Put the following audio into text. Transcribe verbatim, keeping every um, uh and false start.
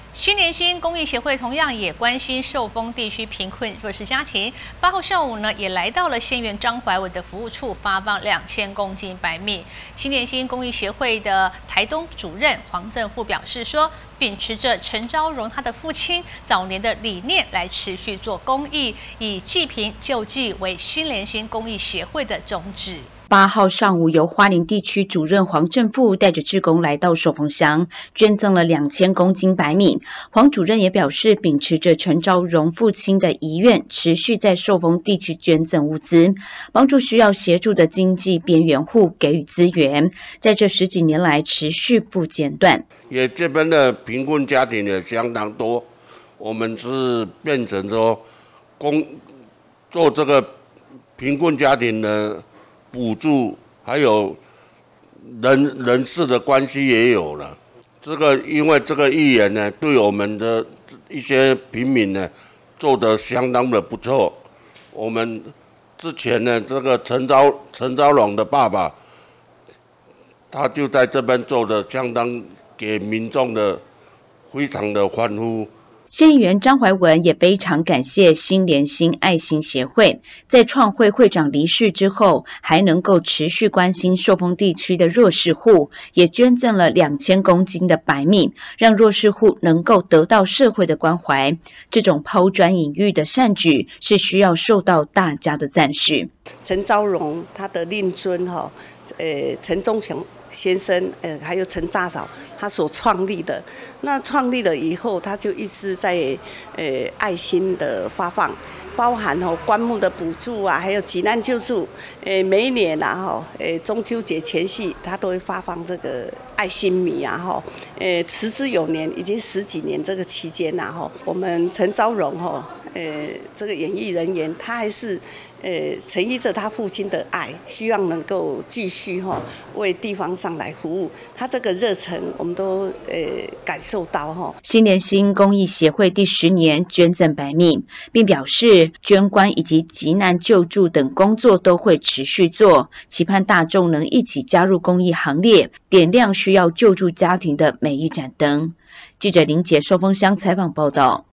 新年新公益协会同样也关心受封地区贫困弱势家庭。八号上午呢，也来到了县员张怀文的服务处，发放两千公斤白米。新年新公益协会的台东主任黄正富表示说，秉持着陈昭荣他的父亲早年的理念来持续做公益，以济贫救济为新年新公益协会的宗旨。 八号上午，由花莲地区主任黄正富带着志工来到寿丰乡，捐赠了两千公斤白米。黄主任也表示，秉持着陈昭荣父亲的遗愿，持续在寿丰地区捐赠物资，帮助需要协助的经济边缘户给予资源，在这十几年来持续不间断。 也这边的贫困家庭也相当多，我们是变成说公做这个贫困家庭的补助，还有人人事的关系也有了。这个因为这个议员呢，对我们的一些平民呢，做得相当的不错。我们之前呢，这个陈昭陈昭荣的爸爸，他就在这边做的相当给民众的非常的欢呼。 县议员张怀文也非常感谢新联新爱心协会，在创会会长离世之后，还能够持续关心寿丰地区的弱势户，也捐赠了两千公斤的白米，让弱势户能够得到社会的关怀。这种抛砖引玉的善举，是需要受到大家的赞许。 陈昭荣他的令尊哈，呃，陈忠祥先生，呃，还有陈大嫂，他所创立的。那创立了以后，他就一直在呃爱心的发放，包含哦棺木的补助啊，还有急难救助。呃，每一年啊哈，呃中秋节前夕，他都会发放这个爱心米啊哈，呃持之有年，已经十几年这个期间呐哈，我们陈昭荣哈，呃这个演艺人员，他还是。呃，承依着他父亲的爱，希望能够继续哈、哦、为地方上来服务。他这个热忱，我们都呃感受到哈、哦。 新联新公益协会第十年捐赠白米，并表示捐棺以及急难救助等工作都会持续做，期盼大众能一起加入公益行列，点亮需要救助家庭的每一盏灯。记者林杰寿丰乡采访报道。